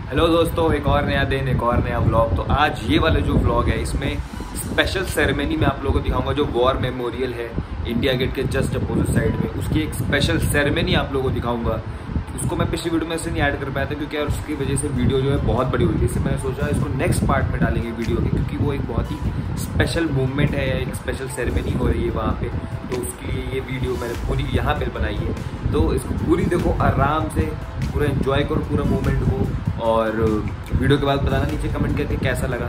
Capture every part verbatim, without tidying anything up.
Hello दोस्तों, एक और नया दिन, एक और नया व्लॉग। तो आज ये वाला जो व्लॉग है इसमें स्पेशल सेरेमनी मैं आप लोगों को दिखाऊंगा। जो वॉर मेमोरियल है इंडिया गेट के जस्ट अपोजिट साइड में, उसकी एक स्पेशल सेरेमनी आप लोगों को दिखाऊंगा। उसको मैं पिछली वीडियो में से नहीं ऐड कर पाया था क्योंकि यार उसकी वजह से वीडियो जो है बहुत बड़ी हुई थी। इससे मैंने सोचा इसको नेक्स्ट पार्ट में डालेंगे वीडियो के, क्योंकि वो एक बहुत ही स्पेशल मूवमेंट है, एक स्पेशल सेरेमनी हो रही है वहाँ पे। तो उसके लिए ये वीडियो मैंने पूरी यहाँ पे बनाई है। तो इसको पूरी देखो, आराम से पूरा एंजॉय करो पूरा मूवमेंट को। और वीडियो के बाद बताना नीचे कमेंट करके कैसा लगा।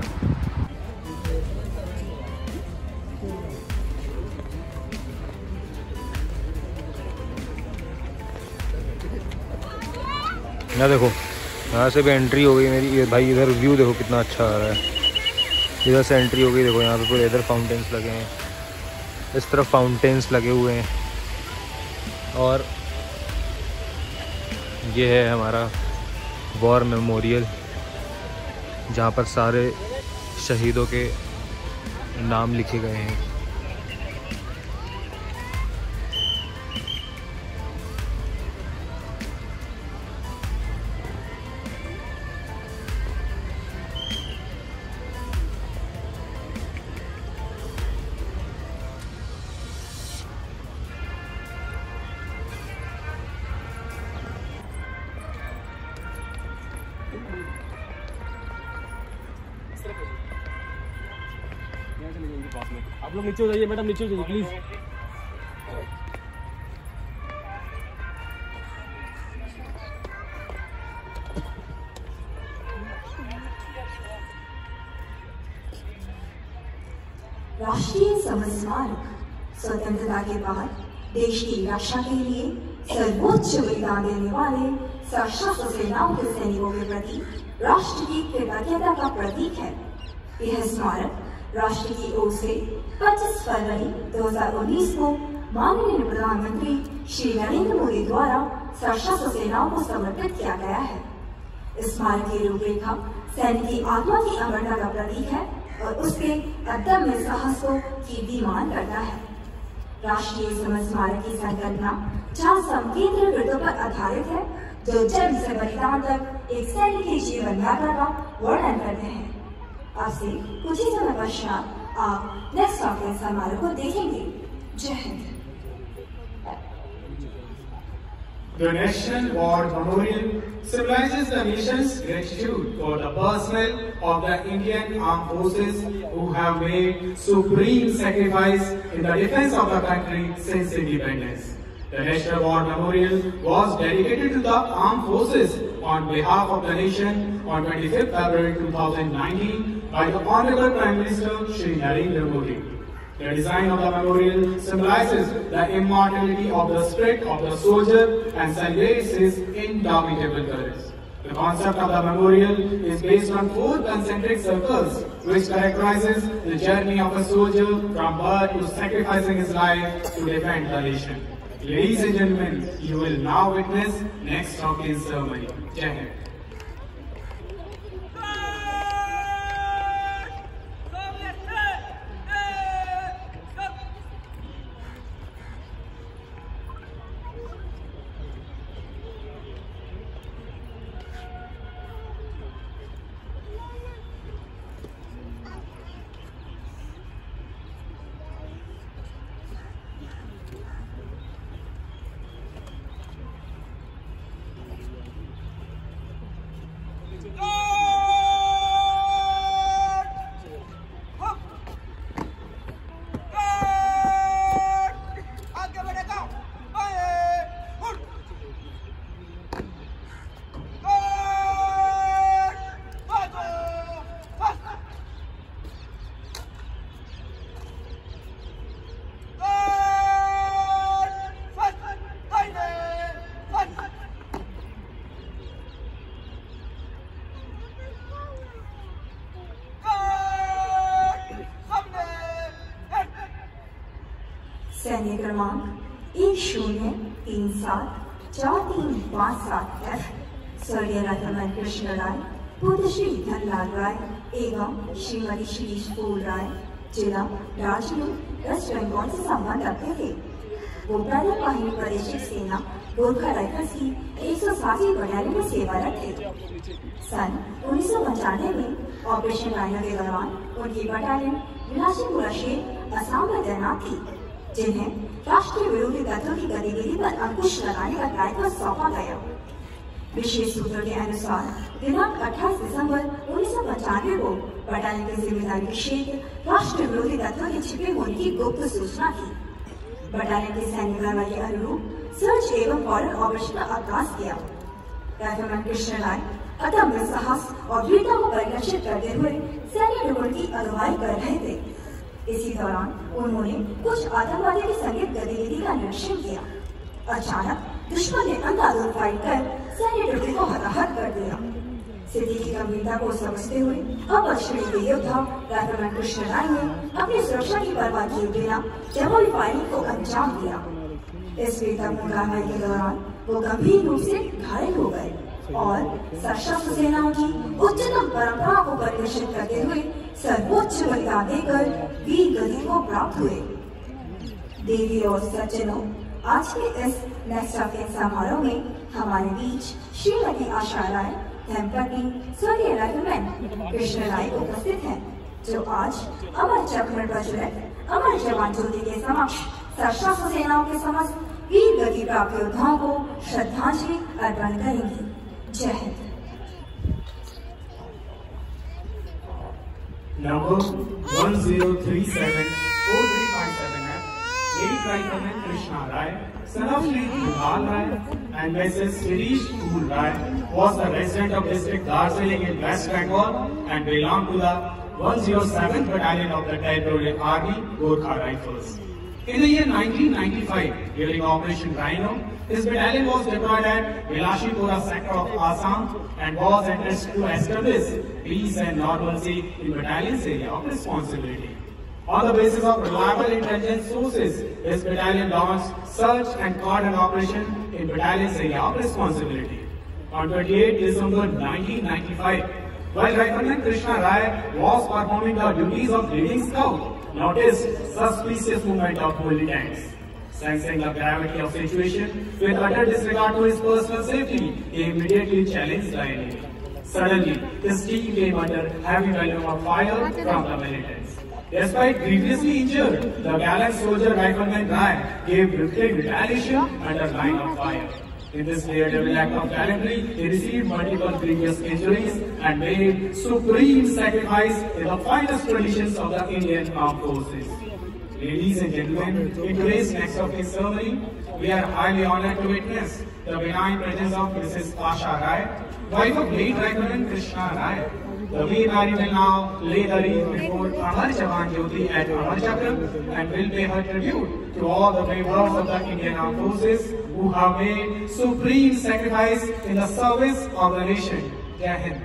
ना देखो, यहाँ से भी एंट्री हो गई मेरी। ये भाई इधर व्यू देखो कितना अच्छा आ रहा है। इधर से एंट्री हो गई, देखो यहाँ पे पूरे इधर फाउंटेन्स लगे हैं, इस तरफ फाउंटेन्स लगे हुए हैं। और ये है हमारा वॉर मेमोरियल, जहाँ पर सारे शहीदों के नाम लिखे गए हैं। आप लोग नीचे हो जाइए, मैडम नीचे हो जाइए प्लीज। राष्ट्रीय समर स्मारक स्वतंत्रता के बाद देश की रक्षा के लिए सर्वोच्च बलिदान देने वाले सशस्त्र सेनाओं के सैनिकों के प्रति राष्ट्र की कृतज्ञता का प्रतीक है। यह स्मारक राष्ट्र की ओर से पच्चीस फरवरी दो हज़ार उन्नीस को माननीय प्रधानमंत्री श्री नरेंद्र मोदी द्वारा सशस्त्र सेनाओं को समर्पित किया गया है। इस स्मारक की रूपरेखा सैनिक की आत्मा की अमरता का प्रतीक है और उसके अदम्य साहस को कीर्तिमान करता है। राष्ट्रीय समर स्मारक की संकल्पना चार संकेंद्र वृत्तों पर आधारित है, जो जन्म से बलिदान तक एक सैनिक की जीवन यात्रा का वर्णन करते हैं। आपसे कुछ ही समय पश्चात आप नेक्स्ट ऑफिस समारोह को देखेंगे। जय Hind. The National War Memorial symbolizes the nation's gratitude for the personnel of the Indian Armed Forces who have made supreme sacrifice in the defense of the country since independence. The National War Memorial was dedicated to the Armed Forces on behalf of the nation on twenty-fifth February two thousand nineteen by the Honorable Prime Minister Shri Narendra Modi. The design of the memorial symbolizes the immortality of the spirit of the soldier and celebrates his indomitable courage. The concept of the memorial is based on four concentric circles, which characterizes the journey of a soldier from birth to sacrificing his life to defend the nation. Ladies and gentlemen, you will now witness next talking ceremony. Jai Hind. सैन्य क्रमांक एक शून्य तीन सात चार तीन पाँच सात एफ स्वर्गीय रतन कृष्ण राय, पुत्र श्री धनलाल राय एवं श्रीमती शीश फूल राय, जिला दार्जिलिंग वेस्ट बंगाल से संबंध रखते थे। वो पैदल वाहिनी प्रादेशिक सेना गोरखा राइफल्स की एक सौ सातवीं बटालियन में सेवारत थे। सन उन्नीस सौ पंचानवे में ऑपरेशन राइनो के दौरान उनकी बटालियन विलासीपुरा शेर असम में तैनात थी, जिन्हें राष्ट्रीय विरोधी तत्वों की गतिविधि पर अंकुश लगाने का दायित्व सौंपा गया। विशेष सूत्रों के अनुसार दिनांक अट्ठाईस दिसंबर उन्नीस सौ पंचानवे को बटालियन की जिम्मेदारी क्षेत्र राष्ट्रीय विरोधी तत्वों के छिपे होने की गुप्त सूचना थी। बटालियन की सैन्य कार्रवाई के अनुरूप सर्च एवं फॉरन ऑपरेशन का आगाज किया। राइफलमैन कृष्ण राय अदम्य साहस और वीरता को परिलक्षित करते हुए सैन्य टुकड़ की अगुवाई कर रहे थे। इसी दौरान उन्होंने कुछ आतंकवादियों की संगीत गतिविधि का निरीक्षण किया। अचानक दुश्मन ने अंधाधुंध फाइट कर सैन्य टुकड़े को हताहत कर दिया। स्थिति की गंभीरता को समझते हुए अपर श्रेणी के योद्धा राइफलमैन कृष्ण राय ने अपनी सुरक्षा की परवाह किए बिना जमोली फायरिंग को अंजाम दिया। इस वीरतापूर्ण कार्रवाई के दौरान वो गंभीर रूप से घायल हो गए और सशस्त्र सेनाओं की उच्चतम परंपरा को परिलक्षित करते हुए सर्वोच्च बलिदान देकर वीर गति को प्राप्त हुए। देवी और सज्जनों, आज के इस नेक्स्ट ऑफ किन समारोह में हमारे बीच श्रीमती आशा राय, धर्मपत्नी स्वर्गीय राइफलमैन कृष्ण राय उपस्थित हैं, जो आज अमर चक्र बजरंग अमर जवान ज्योति के समक्ष सशस्त्र सेनाओं के समस्त वीर गति प्राप्त योद्धाओं को श्रद्धांजलि अर्पण करेंगी। जय Hind. Number one zero three seven four three five seven F, Lady Rifleman Krishna Rai, son of Shri Bhupal Rai and Missus Shirish Phool Rai, was the resident of district Darjeeling in West Bengal and belonged to the one oh seventh Battalion of the Territorial Army, Gorkha Rifles. In the year nineteen ninety-five, during Operation Rhino, his battalion was deployed at Vilashipura sector of Assam and was entrusted to establish peace and normalcy in battalion's area of responsibility. On the basis of reliable intelligence sources, his battalion launched search and cordon operation in battalion's area of responsibility. On twenty-eighth December nineteen ninety-five, while Rifleman Krishna Rai was performing the duties of leading scout, noticed suspicious movement of militants. Sensing the gravity of situation, with utter disregard to his personal safety, he immediately challenged the enemy. Suddenly, his team came under heavy volume of fire from the militants. Despite grievously injured, the gallant soldier Rifleman Rai gave repeated retaliation under line of fire. In this daredevil act of gallantry, he received multiple previous injuries and made supreme sacrifice in the finest traditions of the Indian Armed Forces. Ladies and gentlemen, in today's next of kin ceremony, we are highly honored to witness the benign presence of Missus Asha Rai, wife of late Rifleman Krishna Rai. The Veer Nari will now lay the wreath before Amar Jawan Jyoti at Amar Chakra and will pay her tribute to all the brave hearts of the Indian Armed Forces who have made supreme sacrifice in the service of the nation. Jai Hind.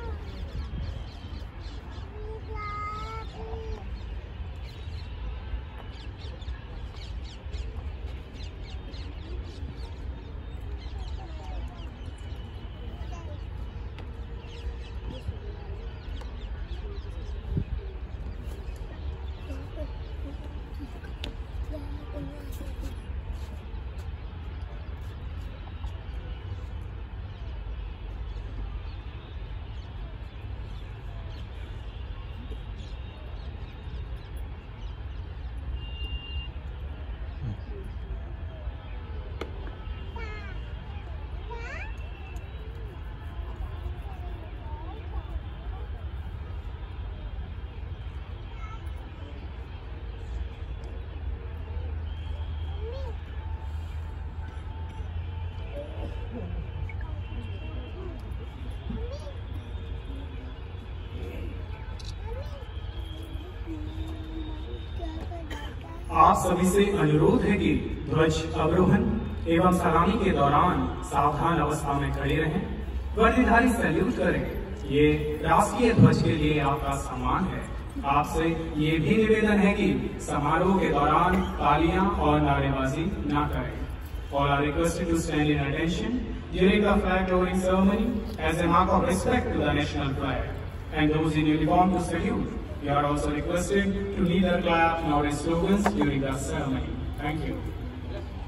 आप सभी से अनुरोध है कि ध्वज अवरोहण एवं सलामी के दौरान सावधान अवस्था में खड़े रहें, वर्णधारी सैल्यूट करें। ये राष्ट्रीय ध्वज के लिए आपका सम्मान है। आपसे ये भी निवेदन है कि समारोह के दौरान तालियां और नारेबाजी न करें। All are requested to stand in attention during the flag lowering ceremony as a mark of respect to the national flag, and those in uniform to salute. You are also requested to neither clap nor slogans during the ceremony. Thank you.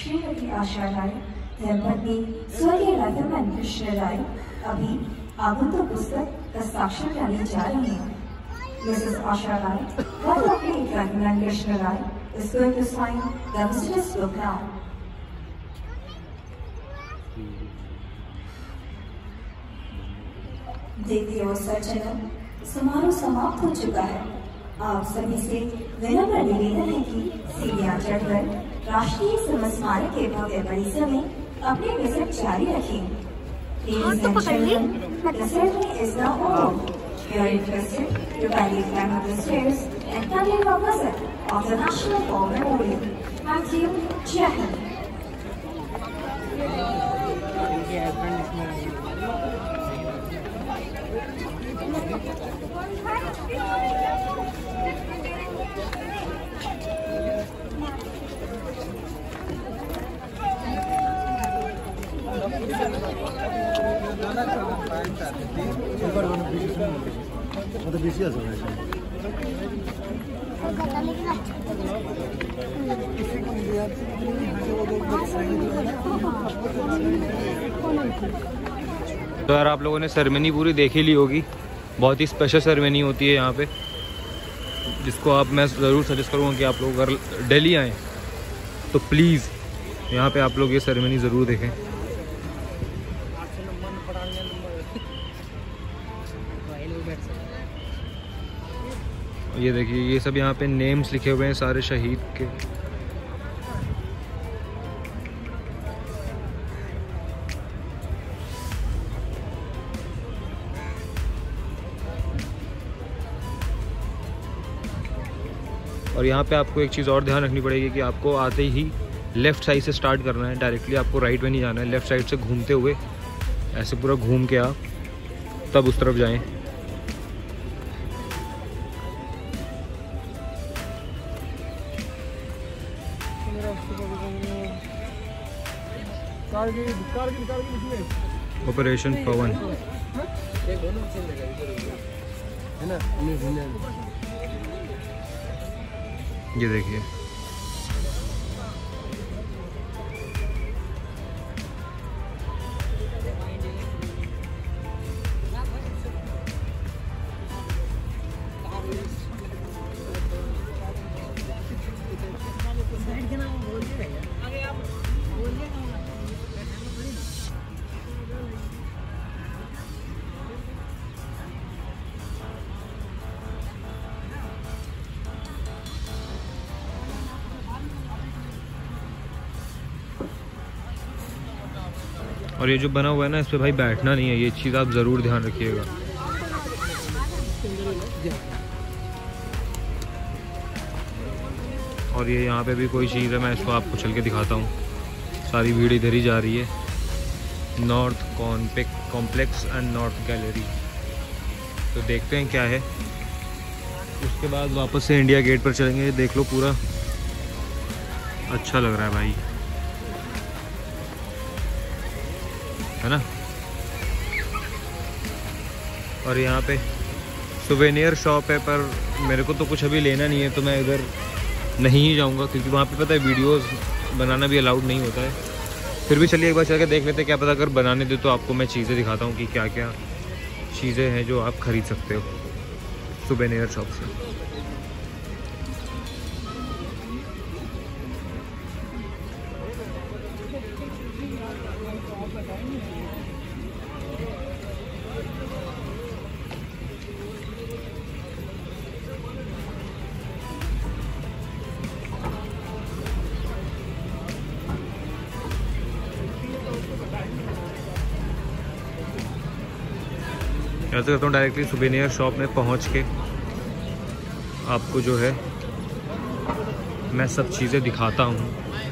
Shrimati Asha राय, धर्मपत्नी स्वर्गीय लतामन कृष्ण राय अभी आगंतुक पुस्तक का साक्षर करने जा रही हैं। Mrs Asha Rai, what a great Lataman Krishna Rai is going to sign the business book now. देखिए और सज्जनों, समारोह समाप्त हो चुका है। आप सभी से विनम्र निवेदन है कि सीढ़ियां चढ़कर राष्ट्रीय समर स्मारक के भव्य परिसर में अपने विजिट जारी रखें। Ladies and gentlemen, the ceremony is now over. We are requested to kindly climb up the stairs and continue our visit of the National War Memorial. Thank you. Jai Hind. तो यार आप लोगों ने ceremony पूरी देख ही ली होगी। बहुत ही special ceremony होती है यहाँ पे, जिसको आप मैं ज़रूर सजेस्ट करूँगा कि आप लोग अगर दिल्ली आएँ तो प्लीज़ यहाँ पे आप लोग ये सेरेमनी ज़रूर देखें। ये देखिए, ये सब यहाँ पे नेम्स लिखे हुए हैं सारे शहीद के। और यहाँ पे आपको एक चीज़ और ध्यान रखनी पड़ेगी कि आपको आते ही लेफ़्ट साइड से स्टार्ट करना है, डायरेक्टली आपको राइट में नहीं जाना है। लेफ़्ट साइड से घूमते हुए ऐसे पूरा घूम के आप तब उस तरफ जाएं। ऑपरेशन पवन ये देखिए, और ये जो बना हुआ है ना, इस पे भाई बैठना नहीं है, ये चीज़ आप ज़रूर ध्यान रखिएगा। और ये यहाँ पे भी कोई चीज़ है, मैं इसको आपको चल के दिखाता हूँ। सारी भीड़ इधर ही जा रही है। North complex and north gallery, तो देखते हैं क्या है। उसके बाद वापस से इंडिया गेट पर चलेंगे। देख लो, पूरा अच्छा लग रहा है भाई, है ना। और यहाँ पे सुवेनियर शॉप है, पर मेरे को तो कुछ अभी लेना नहीं है, तो मैं इधर नहीं ही जाऊँगा, क्योंकि वहाँ पे पता है वीडियोस बनाना भी अलाउड नहीं होता है। फिर भी चलिए एक बार चल के देख लेते हैं, क्या पता अगर बनाने दे तो आपको मैं चीज़ें दिखाता हूँ कि क्या क्या चीज़ें हैं जो आप ख़रीद सकते हो सुवेनियर शॉप से। ऐसे करता हूँ, डायरेक्टली सुवेनियर शॉप में पहुँच के आपको जो है मैं सब चीज़ें दिखाता हूँ।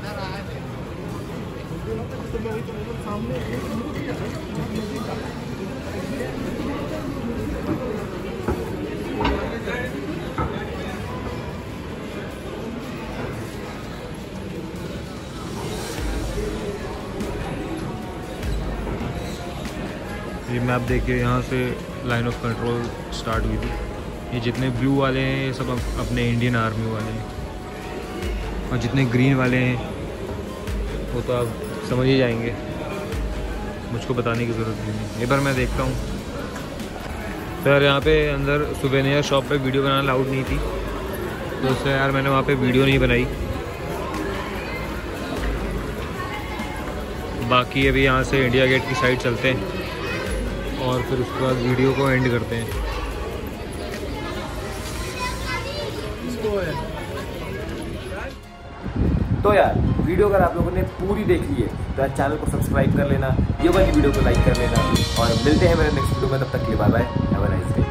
ये मैप देखिए, यहाँ से लाइन ऑफ कंट्रोल स्टार्ट हुई थी। ये जितने ब्लू वाले हैं ये सब अपने इंडियन आर्मी वाले हैं, और जितने ग्रीन वाले हैं वो तो आप समझ ही जाएंगे, मुझको बताने की ज़रूरत भी नहीं। एक बार मैं देखता हूँ। तो यार यहाँ पे अंदर सुवेनियर शॉप पे वीडियो बनाना अलाउड नहीं थी, तो उससे यार मैंने वहाँ पे वीडियो नहीं बनाई। बाकी अभी यहाँ से इंडिया गेट की साइड चलते हैं और फिर उसके बाद वीडियो को एंड करते हैं। तो यार वीडियो अगर आप लोगों ने पूरी देख ली है तो यार चैनल को सब्सक्राइब कर लेना, ये वाली वीडियो को लाइक कर लेना और मिलते हैं मेरे नेक्स्ट वीडियो में। तब तक के लिए bye bye, have a nice day.